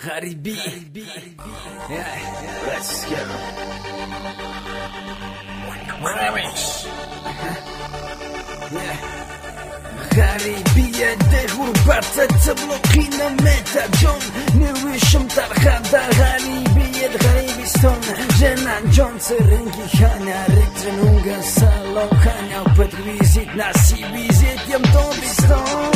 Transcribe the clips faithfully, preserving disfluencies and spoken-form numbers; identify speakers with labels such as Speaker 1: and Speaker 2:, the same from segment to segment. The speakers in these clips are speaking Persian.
Speaker 1: غريبي.
Speaker 2: Let's go.
Speaker 1: غريبية ده غربة تبلوكينا ميتا جون نوشم ترخدا غريبية غريبستون جنان جون سرنجي خانا ريترنونغا سالو خانا وبتويزيت ناسي بيزيت يم توبستون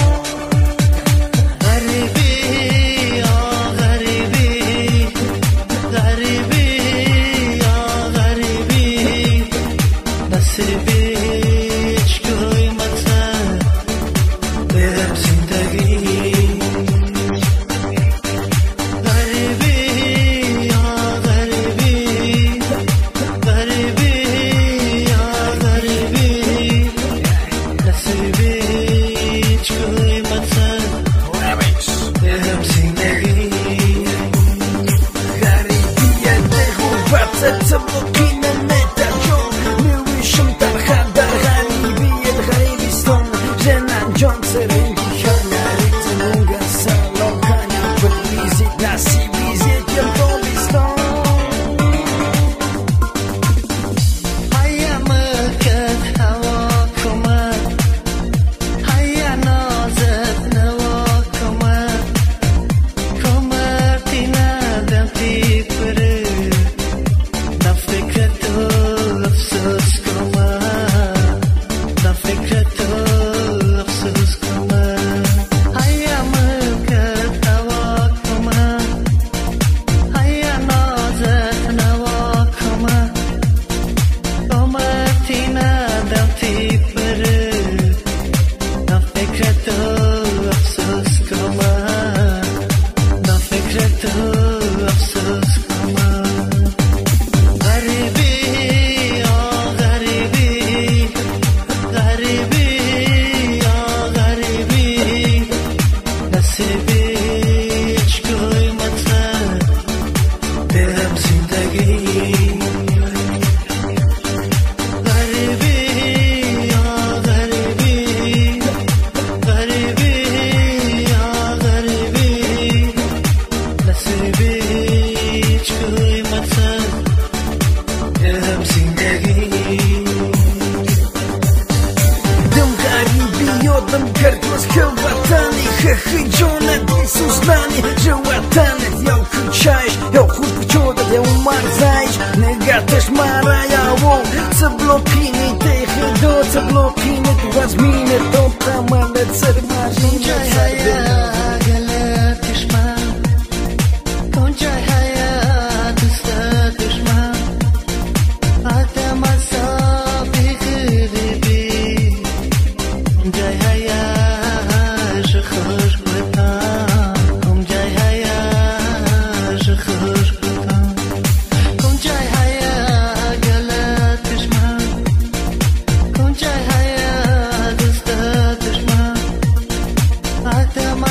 Speaker 3: غريبي يا غريبي غريبي يا غريبي نصيبي
Speaker 1: تبلوكينا ميتا جون نوشم ترخدا غريبية غريبستون جنان جون سرنجي خانا ريترنونغا سالو خانا وبتويزيت ناسي بيزيت يم توبستون
Speaker 3: هيا مكت هواكما هيا نازت نواكما كمرتنا دمتي بري
Speaker 1: دم کرد مسکو وطنی خخی جونت سوزنانی جواتنت یا کچایش یا خود بچودت یا مرزایش نگاتش مارایا و تبلوکینی تیخی دو تبلوکینی تو وزمینت تو تمامت سرمارجین
Speaker 3: Come